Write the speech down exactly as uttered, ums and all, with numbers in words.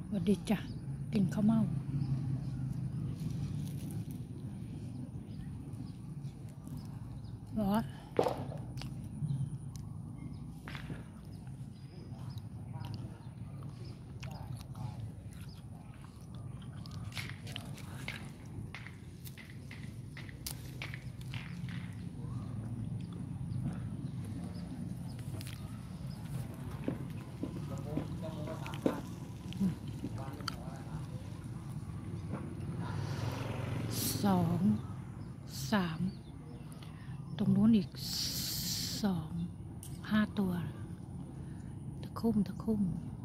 สวัสดีจ้ะกินข้าวเม่าร้อนสองสามตรงนู้นอีกสองห้าตัวตะคุ่มตะคุ่ม